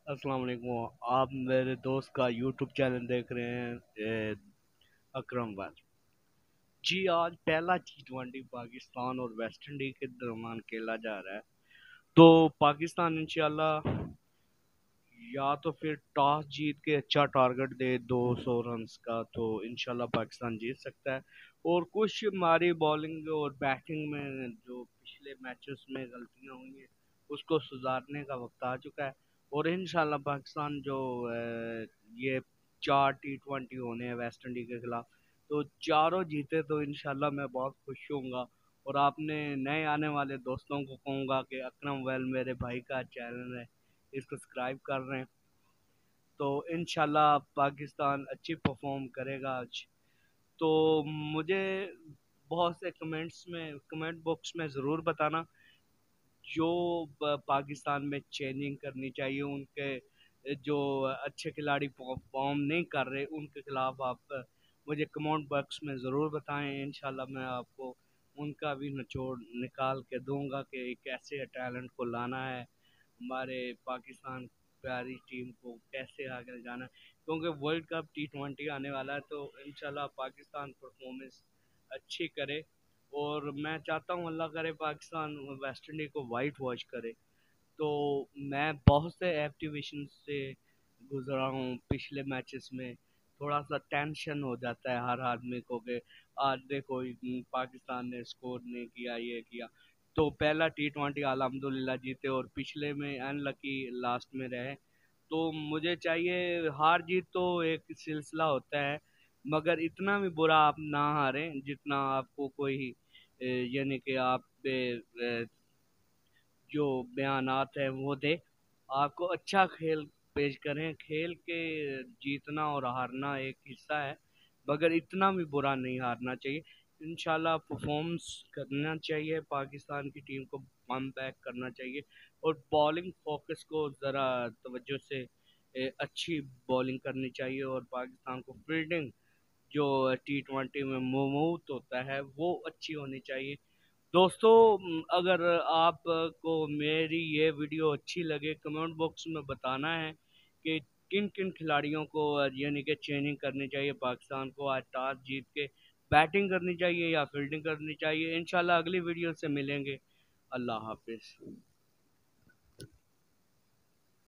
अस्सलाम वालेकुम। आप मेरे दोस्त का यूट्यूब चैनल देख रहे हैं अकरम वाल जी। आज पहला T20 पाकिस्तान और वेस्ट इंडीज के दरमियान खेला जा रहा है। तो पाकिस्तान इंशाल्लाह या तो फिर टॉस जीत के अच्छा टारगेट दे 200 रन्स का, तो इंशाल्लाह पाकिस्तान जीत सकता है। और कुछ हमारी बॉलिंग और बैटिंग में जो पिछले मैचेस में गलतियां हुई हैं उसको सुधारने का वक्त आ चुका है। और इंशाल्लाह पाकिस्तान जो ये 4 T20 होने हैं वेस्ट इंडीज के खिलाफ, तो चारों जीते तो इंशाल्लाह मैं बहुत खुश होऊंगा। और आपने नए आने वाले दोस्तों को कहूँगा कि अकरम वेल मेरे भाई का चैनल है, इसको सब्सक्राइब कर रहे हैं। तो इंशाल्लाह पाकिस्तान अच्छी परफॉर्म करेगा आज। तो मुझे बहुत से कमेंट बॉक्स में ज़रूर बताना जो पाकिस्तान में चेंजिंग करनी चाहिए। उनके जो अच्छे खिलाड़ी परफॉर्म नहीं कर रहे उनके खिलाफ आप मुझे कमेंट बॉक्स में ज़रूर बताएं। इंशाल्लाह मैं आपको उनका भी निचोड़ निकाल के दूंगा कि कैसे टैलेंट को लाना है, हमारे पाकिस्तान प्यारी टीम को कैसे आगे जाना है। क्योंकि वर्ल्ड कप T20 आने वाला है, तो इंशाल्लाह पाकिस्तान परफॉर्मेंस अच्छी करे। और मैं चाहता हूँ अल्लाह करे पाकिस्तान वेस्ट इंडीज को वाइट वॉश करे। तो मैं बहुत से एक्टिवेशन से गुजरा हूँ पिछले मैचेस में। थोड़ा सा टेंशन हो जाता है हर आदमी को कि आज देखो पाकिस्तान ने स्कोर नहीं किया, ये किया। तो पहला T20 अल्हम्दुलिल्लाह जीते और पिछले में अनलकी लास्ट में रहे। तो मुझे चाहिए, हार जीत तो एक सिलसिला होता है, मगर इतना भी बुरा आप ना हारें जितना आपको कोई यानी कि आप पे जो बयानात है वो दे। आपको अच्छा खेल पेश करें। खेल के जीतना और हारना एक हिस्सा है, मगर इतना भी बुरा नहीं हारना चाहिए। इंशाल्लाह परफॉर्मेंस करना चाहिए, पाकिस्तान की टीम को कम बैक करना चाहिए। और बॉलिंग फोकस को ज़रा तवज्जो से अच्छी बॉलिंग करनी चाहिए। और पाकिस्तान को फील्डिंग जो T20 में मूवमेंट होता है वो अच्छी होनी चाहिए। दोस्तों, अगर आपको मेरी ये वीडियो अच्छी लगे, कमेंट बॉक्स में बताना है कि किन किन खिलाड़ियों को यानी कि चेंजिंग करनी चाहिए। पाकिस्तान को आज टॉस जीत के बैटिंग करनी चाहिए या फील्डिंग करनी चाहिए। इंशाल्लाह अगली वीडियो से मिलेंगे। अल्लाह हाफिज़।